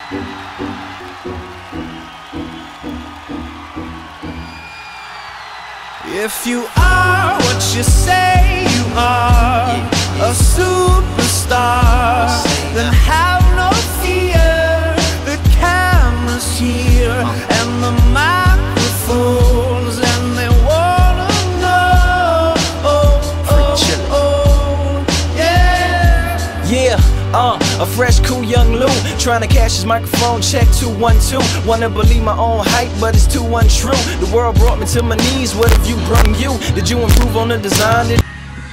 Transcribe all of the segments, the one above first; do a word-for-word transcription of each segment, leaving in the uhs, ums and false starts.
If you are what you say you are, a superstar, then have no fear. The camera's here and the microphones, and they wanna know. Oh, oh, oh, yeah. Yeah, uh, a fresh, cool young Lou, trying to cash his microphone check two one two. Wanna believe my own hype, but it's too untrue. The world brought me to my knees, what have you brung you? Did you improve on the design? Did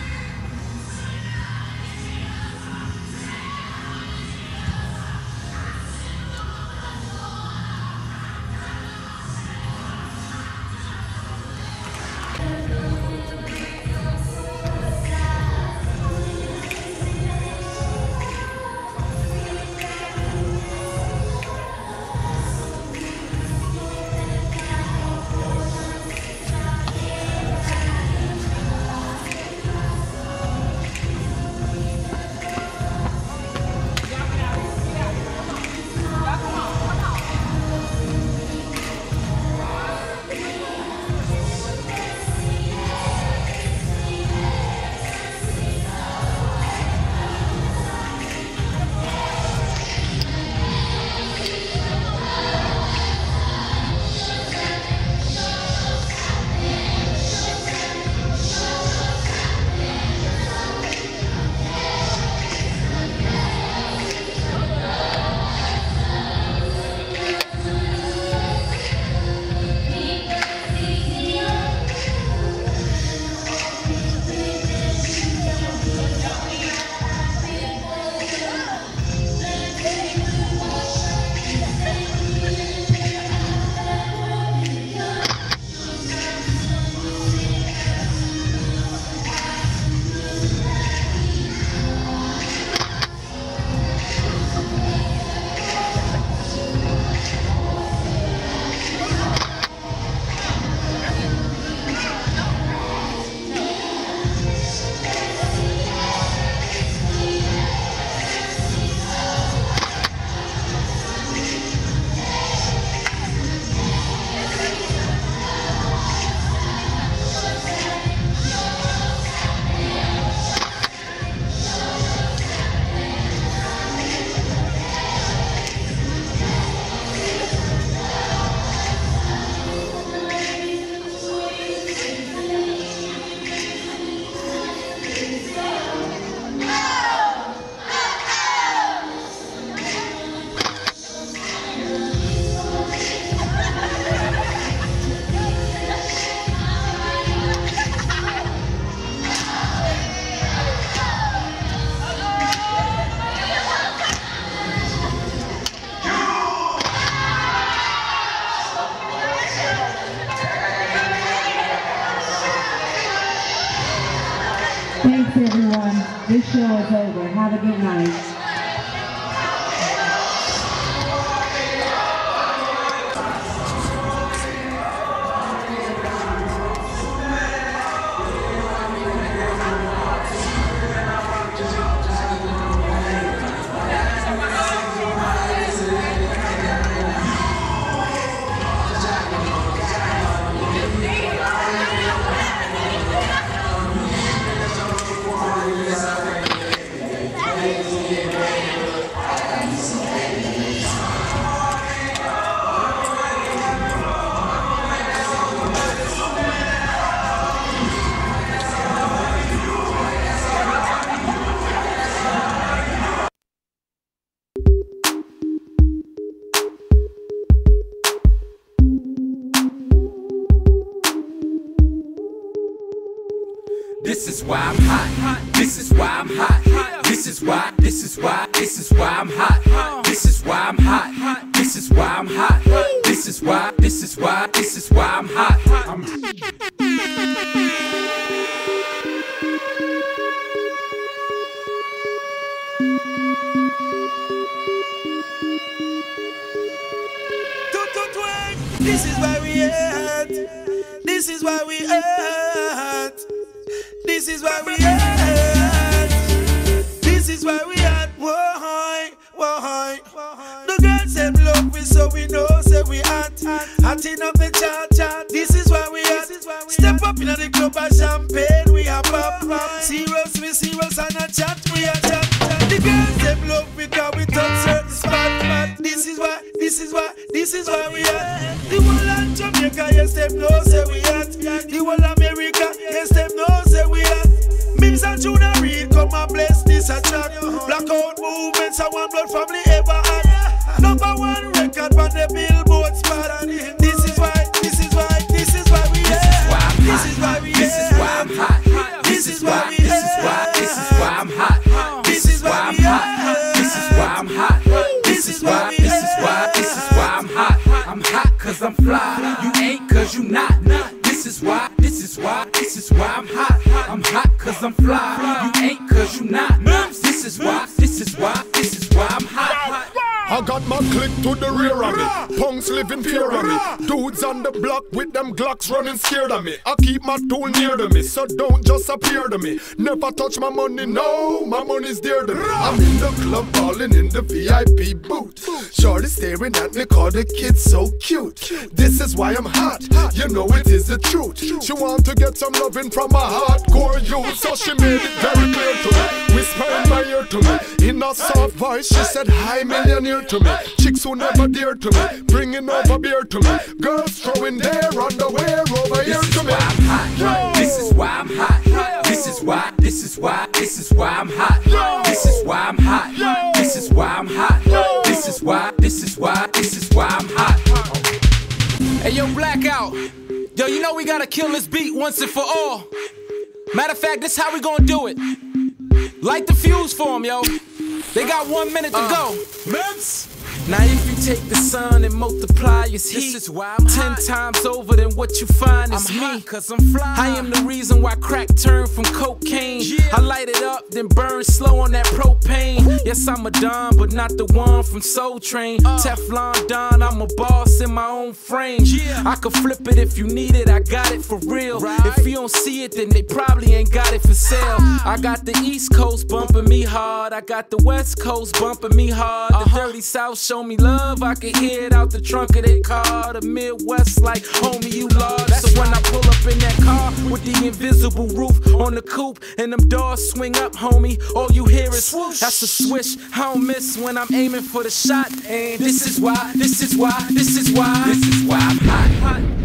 Thanks everyone. This show is over. Have a good night. This is why I'm hot. This is why I'm hot. This is why, this is why, this is why I'm hot. This is why I'm hot. This is why I'm hot. This is why, this is why, this is why I'm hot. I'm This is why we at. This is why we at. This is why we at. This is why we at. Whoa, whoa, the girl said we so we know, say we hot. Hotting up the chart, chart. This is why we hot. Step up in the club and champagne, we are pop. Serious, we serious and a chat, we are chat. The girls them love because we touch certain spot. This is why, this is why, this is why we hot. The whole of Jamaica, yes them know, say we hot. The whole of America, yes them know, say we hot. Mims and Junior Reid come and bless this a track. Blackout movements and one blood family ever had. Number one record on the Billboard spot. This is why, this is why, this is why we hot. This is why we This is why I'm hot. This is why, this is why, this is why I'm hot. This is why I'm hot. This is why I'm hot. This is why, this is why, this is why I'm hot. I'm hot cause I'm fly. You ain't cause you not. This is why, this is why, this is why I'm hot. I'm hot cause I'm fly. You ain't cause you not. This is why, this is why, this is why I'm hot. I got my click to the rear of me. Punks living fear of me. Dudes on the block with them Glocks running scared of me. I keep my tool near to me, so don't just appear to me. Never touch my money, no, my money's dear to me. I'm in the club balling in the V I P booth. Shorty staring at me, call the kid so cute. This is why I'm hot, you know it is the truth. She want to get some loving from a hardcore youth, so she made it very clear to me. Whisper in my ear to me, in a soft voice, she said, hi millionaire to me. Chicks who never dear to me, bringing over beer to me. Girls throwing their underwear over here to me. This is why I'm hot. This is why, this is why, this is why I'm hot. This is why I'm hot. This is why I'm hot. This is why, this is why, this is why I'm hot. Hey yo, Blackout. Yo, you know we gotta kill this beat once and for all. Matter of fact, this how we gonna do it. Light the fuse for them, yo. They got one minute to uh, go. Mims. Now if you take the sun and multiply its heat, this is why I'm ten hot. Times over than what you find is I'm me. Hot cause I'm fly. I am the reason why crack turned from cocaine. Yeah. I light it up, then burn slow on that propane. Ooh. Yes, I'm a Don, but not the one from Soul Train. Uh. Teflon Don, I'm a boss in my own frame. Yeah. I could flip it if you need it, I got it for real. Right. If you don't see it, then they probably ain't got it for sale. I got the East Coast bumping me hard. I got the West Coast bumping me hard. Uh-huh. The Dirty South show me love, I can hear it out the trunk of their car. The Midwest like, homie, you large. So when I pull up in that car with the invisible roof on the coupe and them doors swing up, homie, all you hear is swoosh. That's a swish. I don't miss when I'm aiming for the shot. And this is why, this is why, this is why, this is why I'm hot.